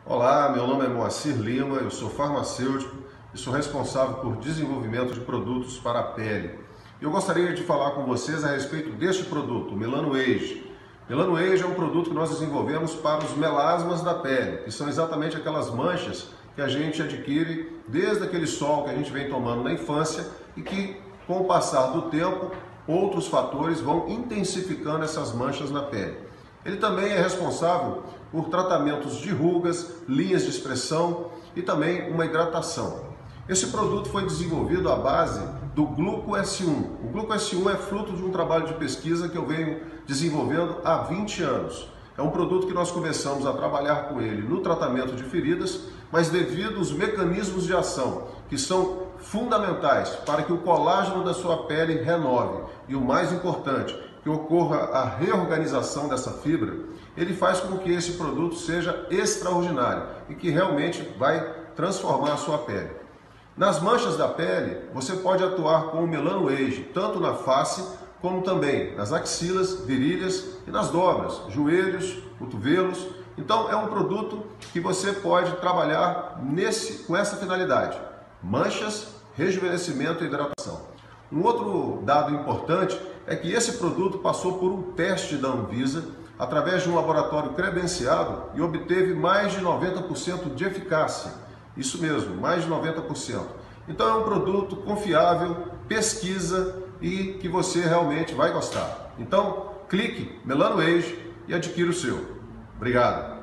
Olá, meu nome é Moacir Lima, eu sou farmacêutico e sou responsável por desenvolvimento de produtos para a pele. Eu gostaria de falar com vocês a respeito deste produto, o Melano Age. Melano Age é um produto que nós desenvolvemos para os melasmas da pele, que são exatamente aquelas manchas que a gente adquire desde aquele sol que a gente vem tomando na infância e que, com o passar do tempo, outros fatores vão intensificando essas manchas na pele. Ele também é responsável por tratamentos de rugas, linhas de expressão e também uma hidratação. Esse produto foi desenvolvido à base do Gluco S1. O Gluco S1 é fruto de um trabalho de pesquisa que eu venho desenvolvendo há 20 anos. É um produto que nós começamos a trabalhar com ele no tratamento de feridas, mas devido aos mecanismos de ação que são fundamentais para que o colágeno da sua pele renove e o mais importante, que ocorra a reorganização dessa fibra, ele faz com que esse produto seja extraordinário e que realmente vai transformar a sua pele. Nas manchas da pele, você pode atuar com o Melano Age, tanto na face, como também nas axilas, virilhas e nas dobras, joelhos, cotovelos. Então é um produto que você pode trabalhar com essa finalidade: manchas, rejuvenescimento e hidratação. Um outro dado importante é que esse produto passou por um teste da Anvisa através de um laboratório credenciado e obteve mais de 90% de eficácia. Isso mesmo, mais de 90%. Então é um produto confiável, pesquisa e que você realmente vai gostar. Então, clique Melano Age e adquira o seu. Obrigado.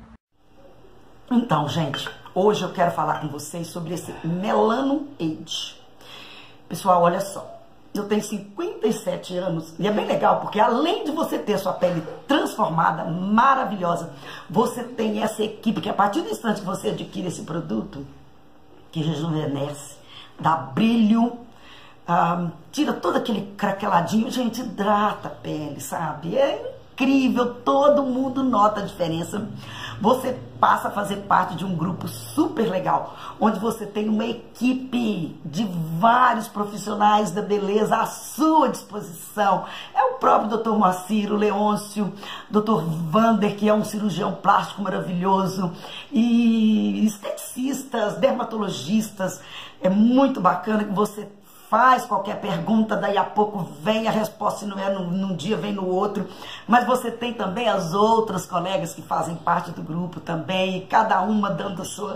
Então, gente, hoje eu quero falar com vocês sobre esse Melano Age. Pessoal, olha só. Eu tenho 57 anos e é bem legal porque além de você ter sua pele transformada, maravilhosa, você tem essa equipe que a partir do instante que você adquire esse produto, que rejuvenesce, dá brilho, tira todo aquele craqueladinho, gente, hidrata a pele, sabe? É incrível, todo mundo nota a diferença. Você passa a fazer parte de um grupo super legal, onde você tem uma equipe de vários profissionais da beleza à sua disposição. É o próprio Dr. Moacir, o Leôncio, Dr. Vander, que é um cirurgião plástico maravilhoso, e esteticistas, dermatologistas. É muito bacana que você faz qualquer pergunta, daí a pouco vem a resposta, se não é num dia, vem no outro. Mas você tem também as outras colegas que fazem parte do grupo também, cada uma dando sua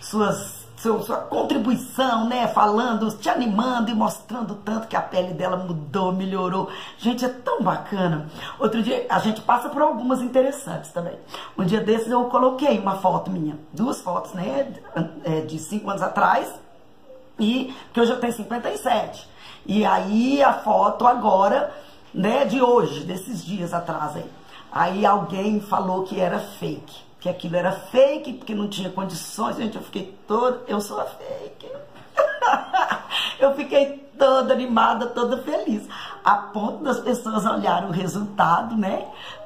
contribuição, né? Falando, te animando e mostrando tanto que a pele dela mudou, melhorou. Gente, é tão bacana. Outro dia, a gente passa por algumas interessantes também. Um dia desses eu coloquei uma foto minha, duas fotos, né? De 5 anos atrás, e que hoje eu tenho 57. E aí a foto agora, né, de hoje, desses dias atrás aí. Aí alguém falou que era fake, que aquilo era fake, porque não tinha condições. Gente, eu fiquei toda, eu sou a fake. Eu fiquei toda animada, toda feliz. A ponto das pessoas olharem o resultado, né,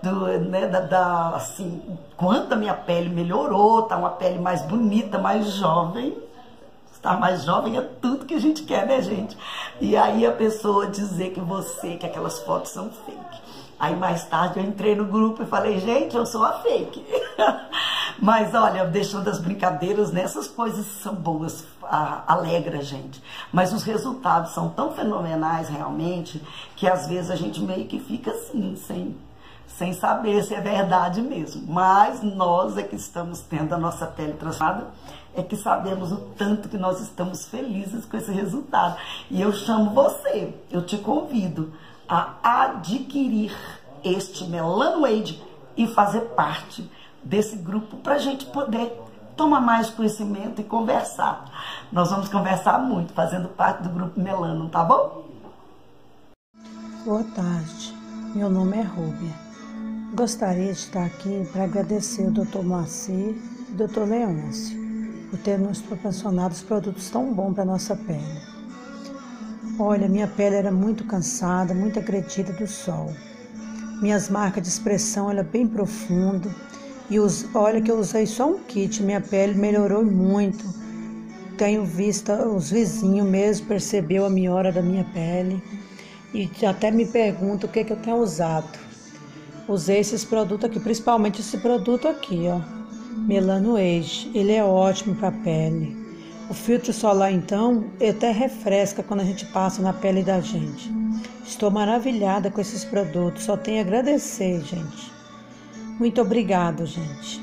assim, quanto a minha pele melhorou, tá uma pele mais bonita, mais jovem. Estar mais jovem é tudo que a gente quer, né, gente? E aí a pessoa dizer que aquelas fotos são fake. Aí mais tarde eu entrei no grupo e falei, gente, eu sou a fake. Mas olha, deixando as brincadeiras, né? Essas coisas são boas, alegra a gente. Mas os resultados são tão fenomenais realmente, que às vezes a gente meio que fica assim, sem saber se é verdade mesmo. Mas nós é que estamos tendo a nossa pele transformada, é que sabemos o tanto que nós estamos felizes com esse resultado. E eu chamo você, eu te convido a adquirir este Melano Age e fazer parte desse grupo para a gente poder tomar mais conhecimento e conversar. Nós vamos conversar muito fazendo parte do grupo Melano, tá bom? Boa tarde, meu nome é Rúbia. Gostaria de estar aqui para agradecer o Dr. Moacir e o Dr. Leôncio por ter nos proporcionado os produtos tão bons para a nossa pele. Olha, minha pele era muito cansada, muito agredida do sol. Minhas marcas de expressão eram bem profundas. E olha que eu usei só um kit, minha pele melhorou muito. Tenho visto, os vizinhos mesmo percebeu a melhora da minha pele. E até me perguntam o que eu tenho usado. Usei esses produtos aqui, principalmente esse produto aqui, ó. Melano Age, ele é ótimo para a pele. O filtro solar, então, ele até refresca quando a gente passa na pele da gente. Estou maravilhada com esses produtos, só tenho a agradecer, gente. Muito obrigado, gente.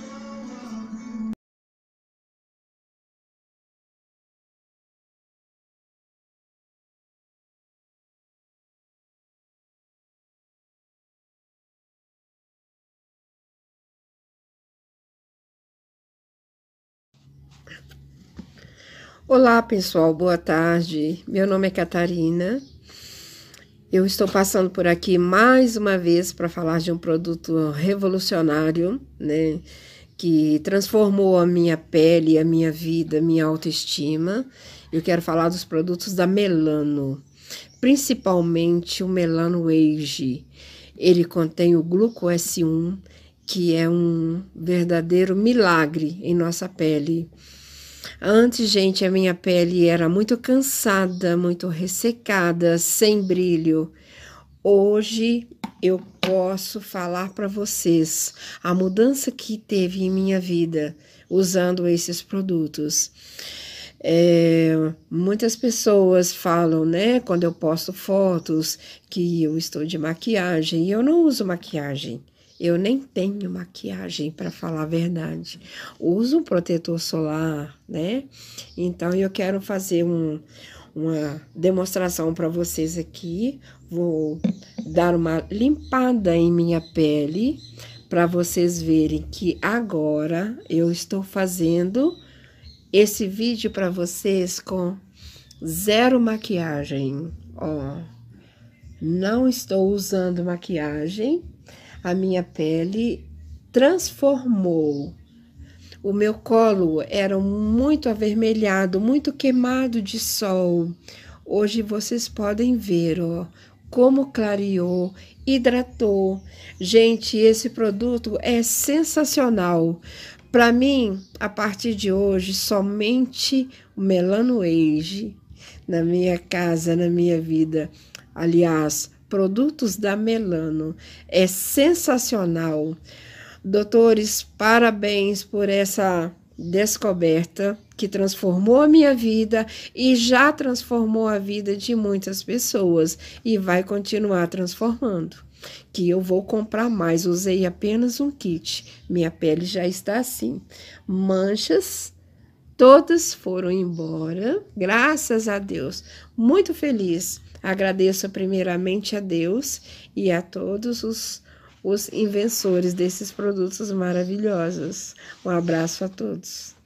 Olá pessoal, boa tarde. Meu nome é Catarina. Eu estou passando por aqui mais uma vez para falar de um produto revolucionário, né? Que transformou a minha pele, a minha vida, a minha autoestima. Eu quero falar dos produtos da Melano, principalmente o Melano Age. Ele contém o Gluco S1, que é um verdadeiro milagre em nossa pele. Antes, gente, a minha pele era muito cansada, muito ressecada, sem brilho. Hoje eu posso falar para vocês a mudança que teve em minha vida usando esses produtos. Muitas pessoas falam, né, quando eu posto fotos, que eu estou de maquiagem, e eu não uso maquiagem. Eu nem tenho maquiagem, para falar a verdade. Uso um protetor solar, né? Então, eu quero fazer uma demonstração para vocês aqui. Vou dar uma limpada em minha pele, para vocês verem que agora eu estou fazendo esse vídeo para vocês com zero maquiagem. Ó, não estou usando maquiagem. A minha pele transformou. O meu colo era muito avermelhado, muito queimado de sol. Hoje vocês podem ver, ó, como clareou, hidratou. Gente, esse produto é sensacional. Para mim, a partir de hoje, somente o Melano Age na minha casa, na minha vida. Aliás, produtos da Melano. É sensacional. Doutores, parabéns por essa descoberta que transformou a minha vida e já transformou a vida de muitas pessoas e vai continuar transformando. Que eu vou comprar mais. Usei apenas um kit. Minha pele já está assim. Manchas todas foram embora, graças a Deus. Muito feliz. Agradeço primeiramente a Deus e a todos os inventores desses produtos maravilhosos. Um abraço a todos.